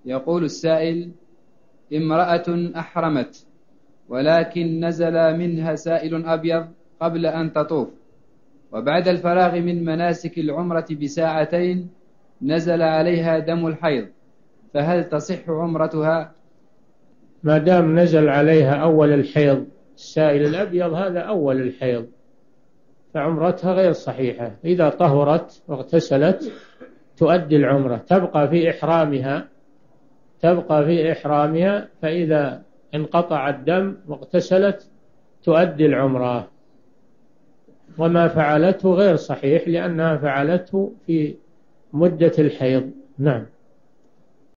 يقول السائل: امرأة أحرمت ولكن نزل منها سائل أبيض قبل أن تطوف، وبعد الفراغ من مناسك العمرة بساعتين نزل عليها دم الحيض، فهل تصح عمرتها؟ ما دام نزل عليها أول الحيض، السائل الأبيض هذا أول الحيض، فعمرتها غير صحيحة. إذا طهرت واغتسلت تؤدي العمرة، تبقى في إحرامها، فإذا انقطع الدم واغتسلت تؤدي العمرة. وما فعلته غير صحيح، لأنها فعلته في مدة الحيض. نعم.